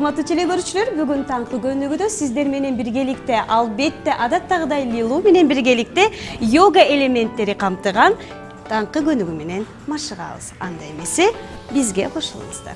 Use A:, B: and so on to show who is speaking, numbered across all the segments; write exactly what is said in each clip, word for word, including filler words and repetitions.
A: урматтуу телекөрүүчүлөр, бүгүн таңкы көнүгүүдө сиздер менен биргеликте, албетте адаттагыдай лилуу менен биргеликте йога элементтери камтыган таңкы көнүгүү менен машыгабыз. Анда эмесе бизге кошулуңуздар.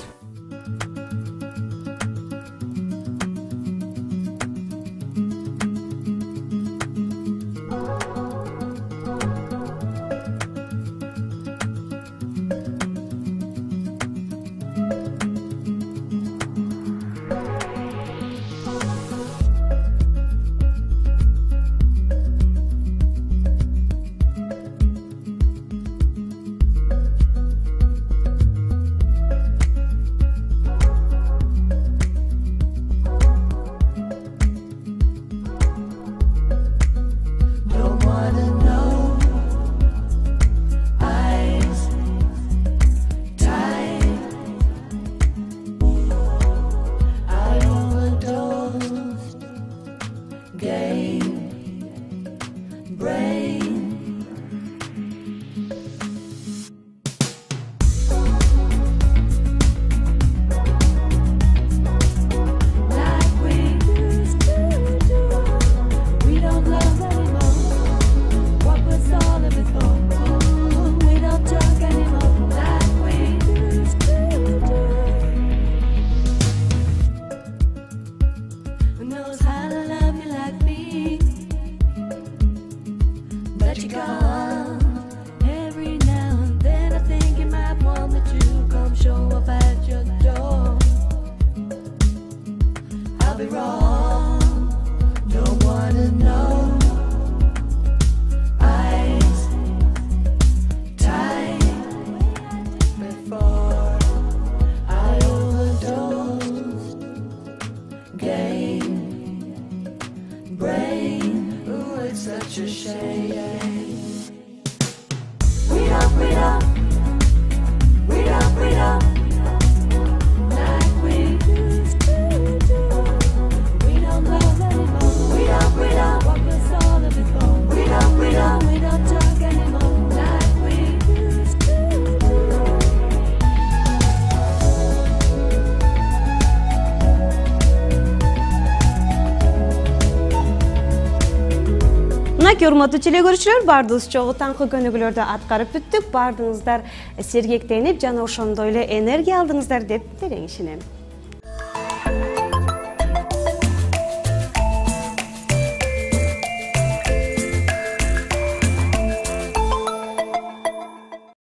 A: Урматтуу телекөрүүчүлөр, бардыгыбыз чогуу таңкы көнүгүүлөрдү аткарып бүттүк. Бардыгыңыздар сергектенип жана ошондой эле энергия алдыңыздар деп терең ишенем.